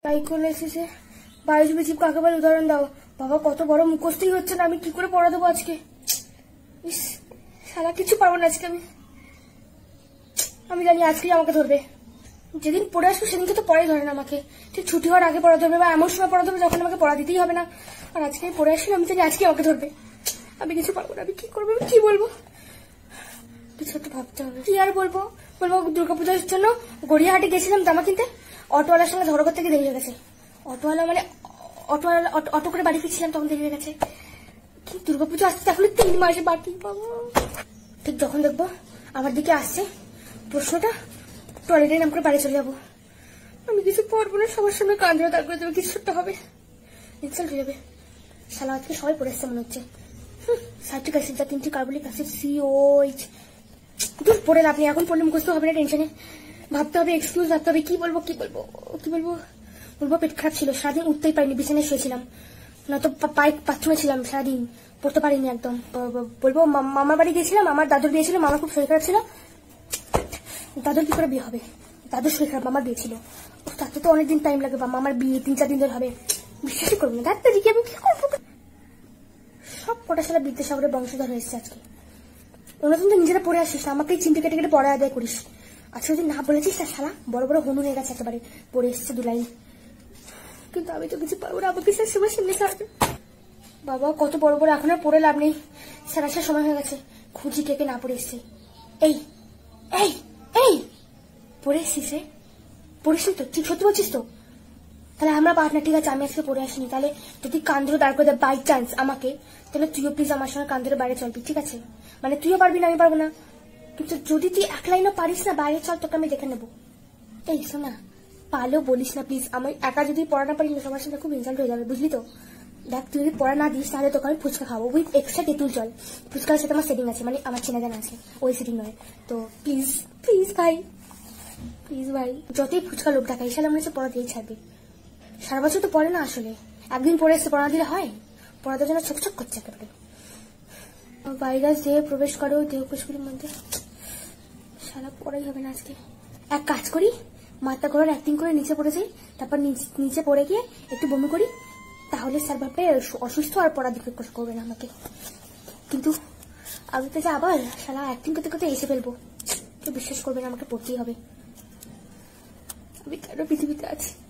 সাইকোলজিসে biology কাকে বলে উদাহরণ দাও। বাবা কত বড় মুখস্থই হচ্ছে না, আমি কি করে পড়া দেবো আজকে। ইস সারা কিছু পারবো না আজকে। আমি জানি আজকেই আমাকে ধরবে। যেদিন পড়ে আসবো সেদিনকে তো পড়াই ধরে না আমাকে। ঠিক ছুটি হওয়ার আগে পড়া ধরবে বা এমন সময় পড়া ধরবে যখন আমাকে পড়া দিতেই হবে না। আর আজকে পড়ে আসলে আমি জানি আজকে আমাকে ধরবে। আমি কিছু পারবো না। আমি কি করবো, আমি কি বলবো, কিছু একটা ভাবতে হবে। কি আর বলবো, দুর্গাপূজার জন্য গড়িয়াহাটে গেছিলাম জামা কিনতে। অটোওয়ালার সঙ্গে ঝগড়া করতে গিয়ে দেরি হয়ে গেছে। অটোওয়ালা মানে অটো করে বাড়ি ফিরছিলাম তখন দেরি হয়ে গেছে। কি দুর্গাপুজো আসতে তাহলে 3 মাস বাকি। বাবা ঠিক যখন দেখবো আমার দিকে আসছে প্রশ্নটা, টয়লেটে নাম করে বাড়ি চলে যাবো। আমি কিছু পারবো না, সবার সামনে কাঁদরে দাঁড় করে দেবে, কিছু একটা হবে, ইনসাল্ট হয়ে যাবে। শালা আজকে সবাই পড়ে এসছে মনে হচ্ছে। সাইট্রিক অ্যাসিড যা 3টি কার্বলিক অ্যাসিড COH দূর পড়ে লাভ নেই। এখন পড়লে মুখস্থ হবে না, টেনশনে ভাবতে হবে, এক্সকিউজ ভাবতে হবে। কি বলবো কি বলবো কি বলবো বলবো পেট খারাপ ছিল, সারাদিন উঠতেই পারিনি, বিছানায় শুয়েছিলাম, নয়তো বাথরুমে ছিলাম সারাদিন, পড়তে পারিনি একদম। বলবো মামার বাড়ি গেছিলাম, আমার দাদুর বিয়ে ছিল, মামার খুব শরীর খারাপ ছিল। দাদুর কি করে বিয়ে হবে, দাদুর শরীর খারাপ, মামার বিয়ে ছিল, তাতে তো অনেকদিন টাইম লাগবে, মামার বিয়ে 3-4 দিন ধরে হবে, বিশ্বাসই করবো না। দাদা দিকে আমি কি করবো, সব কটা সালা বিদ্যাসাগরের বংশধর হয়েছে আজকে। অন্যদিন তো নিজেরা পড়ে আসিস, আমাকেই চিমটি কেটে কেটে পড়া আদায় করিস। আজকে যদি না বলেছিস তার শালা বড় বড় হনু হয়ে গেছে, একেবারে পড়ে এসছে 2 লাইন। কিন্তু আমি তো কিছু পারবো না, আমাকে স্যার সময় সামনে খাওয়াবে। বাবা কত বড় বড়, এখন আর পড়ে লাভ নেই, স্যার আসার সময় হয়ে গেছে। খুঁজি কে না পড়ে এসছে। এই এই এই পড়ে এসছিস রে, পড়েছিস তো, ঠিক সত্যি বলছিস তো? তাহলে আমরা পার্টনার, ঠিক আছে আমি আজকে পড়ে আসিনি। তাহলে যদি কান ধরে দাঁড় করে দেয় বাই চান্স আমাকে, তাহলে তুইও প্লিজ আমার সঙ্গে কান ধরে বাইরে চলবি, ঠিক আছে? মানে তুইও পারবি না, আমি পারবো না, কিন্তু যদি তুই 1 লাইনও পারিস না বাইরে চল, তোকে আমি দেখে নেবো। এই শোনা, পারলেও বলিস না প্লিজ। আমি একা যদি পড়া না পারি না, সবার সাথে খুব ইনসাল্ট হয়ে যাবে, বুঝলি তো? দেখ তুই যদি পড়া না দিস তাহলে তোকে আমি ফুচকা খাবো উইথ এক্সট্রা তেঁতুল জল। ফুচকার সাথে আমার সেটিং আছে, মানে আমার চেনা জানা আছে, ওই সেটিং নয়। তো প্লিজ প্লিজ ভাই, প্লিজ ভাই, যতই ফুচকা লোক দেখাই সালে মনে হচ্ছে পড়া দিয়েই ছাড়বে। সারা বছর তো পড়ে না আসলে, একদিন পড়ে এসে পড়া দিলে হয়? পড়াতে জন্য ছকছক করছে একেবারে। ভাইরাস দেহে প্রবেশ করো দেহকোষগুলির মধ্যে, সারা পড়াই হবে না আজকে। এক কাজ করি, মাথা ঘোরার অ্যাক্টিং করে নিচে পড়ে যাই, তারপর নিচে পড়ে গিয়ে একটু বমি করি, তাহলে স্যার ভাববে অসুস্থ আর পড়া দিকে করবে না আমাকে। কিন্তু আমি তো যে আবার সারা অ্যাক্টিং করতে করতে এসে ফেলবো, কেউ বিশ্বাস করবে না, আমাকে পড়তেই হবে। আমি কেন পৃথিবীতে আছি।